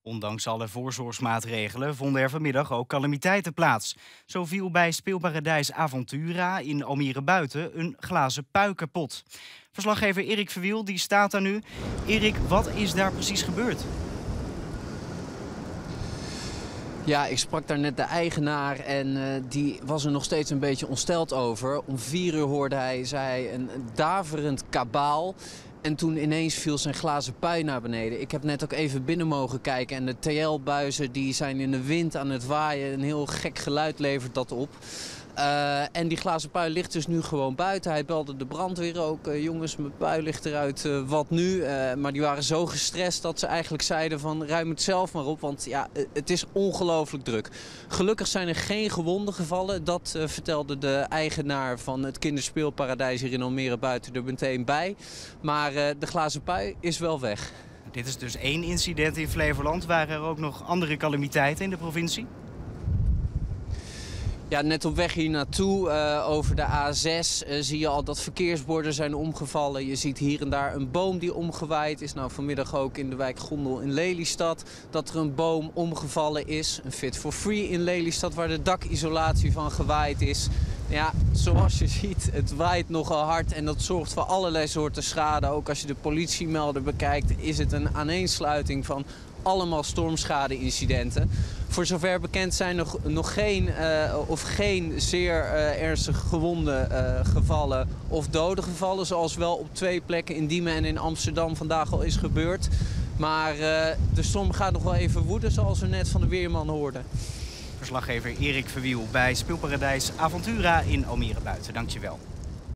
Ondanks alle voorzorgsmaatregelen vonden er vanmiddag ook calamiteiten plaats. Zo viel bij speelparadijs Aventura in Almere Buiten een glazen pui kapot. Verslaggever Erik Verwiel die staat daar nu. Erik, wat is daar precies gebeurd? Ja, ik sprak daar net de eigenaar en die was er nog steeds een beetje ontsteld over. Om 4 uur hoorde hij, zei hij, een daverend kabaal. En toen ineens viel zijn glazen pui naar beneden. Ik heb net ook even binnen mogen kijken en de TL-buizen die zijn in de wind aan het waaien. Een heel gek geluid levert dat op. En die glazen pui ligt dus nu gewoon buiten. Hij belde de brandweer ook. Jongens, mijn pui ligt eruit, wat nu? Maar die waren zo gestrest dat ze eigenlijk zeiden van ruim het zelf maar op. Want ja, het is ongelooflijk druk. Gelukkig zijn er geen gewonden gevallen. Dat vertelde de eigenaar van het kinderspeelparadijs hier in Almere Buiten er meteen bij. Maar de glazen pui is wel weg. Dit is dus 1 incident in Flevoland. Waren er ook nog andere calamiteiten in de provincie? Ja, net op weg hier naartoe over de A6 zie je al dat verkeersborden zijn omgevallen. Je ziet hier en daar een boom die omgewaaid is. Nou, vanmiddag ook in de wijk Gondel in Lelystad dat er een boom omgevallen is. Een Fit for Free in Lelystad waar de dakisolatie van gewaaid is. Ja, zoals je ziet, het waait nogal hard en dat zorgt voor allerlei soorten schade. Ook als je de politiemelder bekijkt is het een aaneensluiting van allemaal stormschade-incidenten. Voor zover bekend zijn nog geen zeer ernstig gewonde gevallen of doden gevallen. Zoals wel op 2 plekken in Diemen en in Amsterdam vandaag al is gebeurd. Maar de storm gaat nog wel even woeden, zoals we net van de weerman hoorden. Verslaggever Erik Verwiel bij speelparadijs Aventura in Almere Buiten. Dankjewel.